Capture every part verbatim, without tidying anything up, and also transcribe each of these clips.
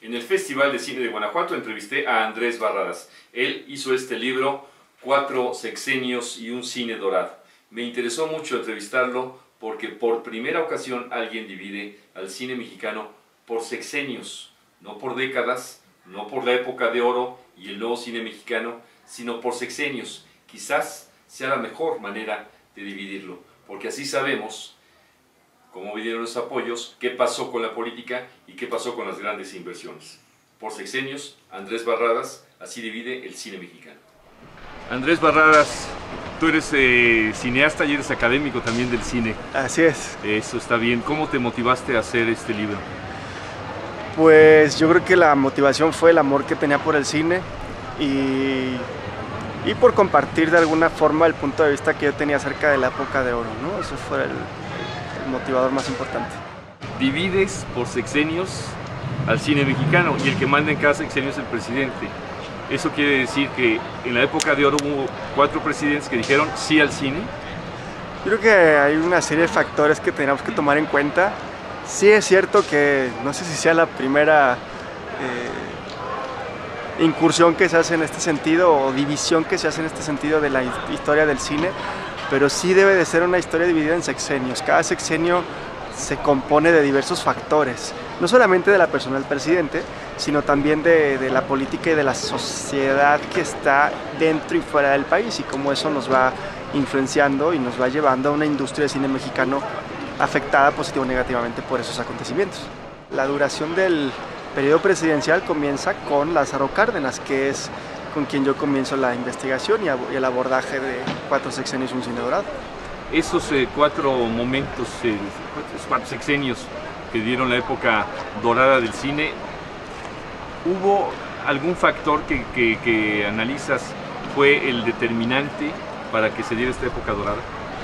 En el Festival de Cine de Guanajuato entrevisté a Andrés Barradas. Él hizo este libro, Cuatro Sexenios y un Cine Dorado. Me interesó mucho entrevistarlo porque por primera ocasión alguien divide al cine mexicano por sexenios, no por décadas, no por la época de oro y el nuevo cine mexicano, sino por sexenios. Quizás sea la mejor manera de dividirlo, porque así sabemos cómo vinieron los apoyos, qué pasó con la política y qué pasó con las grandes inversiones. Por sexenios, Andrés Barradas, así divide el cine mexicano. Andrés Barradas, tú eres eh, cineasta y eres académico también del cine. Así es. Eso está bien. ¿Cómo te motivaste a hacer este libro? Pues yo creo que la motivación fue el amor que tenía por el cine y, y por compartir de alguna forma el punto de vista que yo tenía acerca de la época de oro, ¿no? Eso fue el, el motivador más importante. Divides por sexenios al cine mexicano y el que manda en cada sexenio es el presidente. Eso quiere decir que en la época de oro hubo cuatro presidentes que dijeron sí al cine. Yo creo que hay una serie de factores que tenemos que tomar en cuenta. Sí es cierto que no sé si sea la primera eh, incursión que se hace en este sentido o división que se hace en este sentido de la historia del cine, pero sí debe de ser una historia dividida en sexenios. Cada sexenio se compone de diversos factores, no solamente de la persona del presidente, sino también de, de la política y de la sociedad que está dentro y fuera del país y cómo eso nos va influenciando y nos va llevando a una industria de cine mexicano afectada positivo o negativamente por esos acontecimientos. La duración del periodo presidencial comienza con Lázaro Cárdenas, que es con quien yo comienzo la investigación y el abordaje de Cuatro Sexenios y un Cine Dorado. Esos eh, cuatro momentos, eh, cuatro sexenios que dieron la época dorada del cine, ¿hubo algún factor que, que, que analizas fue el determinante para que se diera esta época dorada?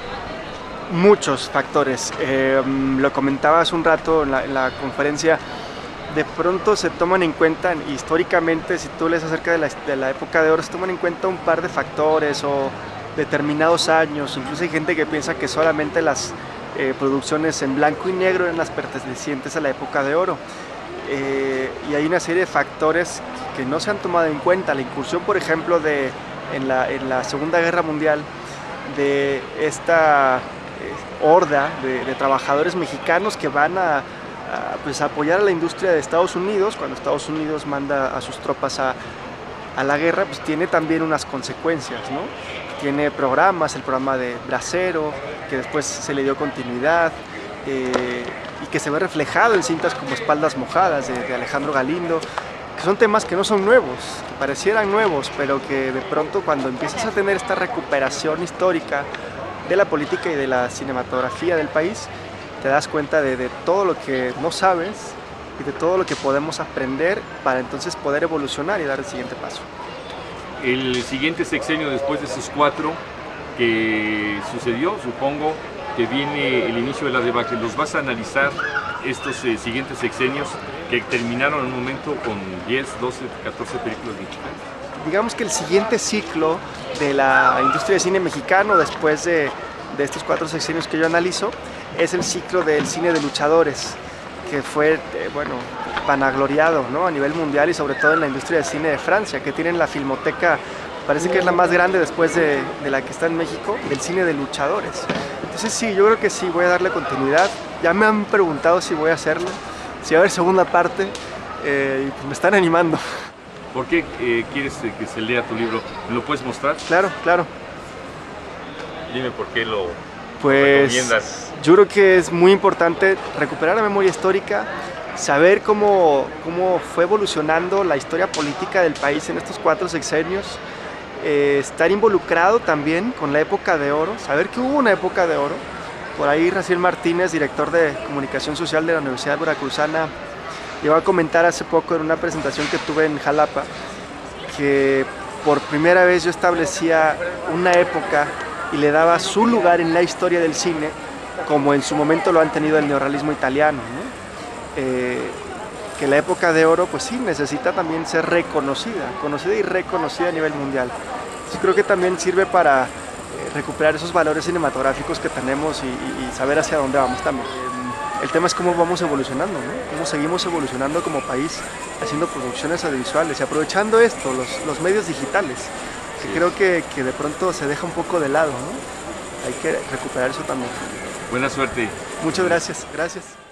Muchos factores. Eh, lo comentaba hace un rato en la, en la conferencia. De pronto se toman en cuenta, históricamente, si tú lees acerca de la, de la época de oro, se toman en cuenta un par de factores o determinados años. Incluso hay gente que piensa que solamente las eh, producciones en blanco y negro eran las pertenecientes a la época de oro. Eh, y hay una serie de factores que no se han tomado en cuenta. La incursión, por ejemplo, de, en, la, en la Segunda Guerra Mundial de esta eh, horda de, de trabajadores mexicanos que van a, a, pues, a apoyar a la industria de Estados Unidos. Cuando Estados Unidos manda a sus tropas a, a la guerra, pues tiene también unas consecuencias, ¿no? Tiene programas, el programa de Bracero, que después se le dio continuidad eh, y que se ve reflejado en cintas como Espaldas Mojadas de, de Alejandro Galindo, que son temas que no son nuevos, que parecieran nuevos, pero que de pronto cuando empiezas a tener esta recuperación histórica de la política y de la cinematografía del país, te das cuenta de, de todo lo que no sabes y de todo lo que podemos aprender para entonces poder evolucionar y dar el siguiente paso. El siguiente sexenio después de esos cuatro que sucedió, supongo que viene el inicio de la debacle. ¿Los vas a analizar estos eh, siguientes sexenios que terminaron en un momento con diez, doce, catorce películas mexicanas? Digamos que el siguiente ciclo de la industria de cine mexicano después de, de estos cuatro sexenios que yo analizo es el ciclo del cine de luchadores, que fue, eh, bueno, vanagloriado, ¿no? A nivel mundial y sobre todo en la industria de cine de Francia, que tienen la filmoteca, parece que es la más grande después de, de la que está en México, del cine de luchadores. Entonces sí, yo creo que sí, voy a darle continuidad. Ya me han preguntado si voy a hacerlo, si va a haber segunda parte, eh, y pues me están animando. ¿Por qué eh, quieres que se lea tu libro? ¿Me lo puedes mostrar? Claro, claro. Dime por qué lo pues, recomiendas. Yo creo que es muy importante recuperar la memoria histórica, saber cómo, cómo fue evolucionando la historia política del país en estos cuatro sexenios, eh, estar involucrado también con la época de oro, saber que hubo una época de oro. Por ahí Raciel Martínez, director de Comunicación Social de la Universidad Veracruzana, llegó a comentar hace poco en una presentación que tuve en Jalapa que por primera vez yo establecía una época y le daba su lugar en la historia del cine como en su momento lo han tenido el neorrealismo italiano, ¿no? Eh, que la época de oro pues sí necesita también ser reconocida, conocida y reconocida a nivel mundial. Entonces creo que también sirve para eh, recuperar esos valores cinematográficos que tenemos y, y, y saber hacia dónde vamos también. El tema es cómo vamos evolucionando, ¿no? Cómo seguimos evolucionando como país haciendo producciones audiovisuales y aprovechando esto, los, los medios digitales, que sí. creo que, que de pronto se deja un poco de lado, ¿no? Hay que recuperar eso también. Buena suerte. Muchas gracias, gracias.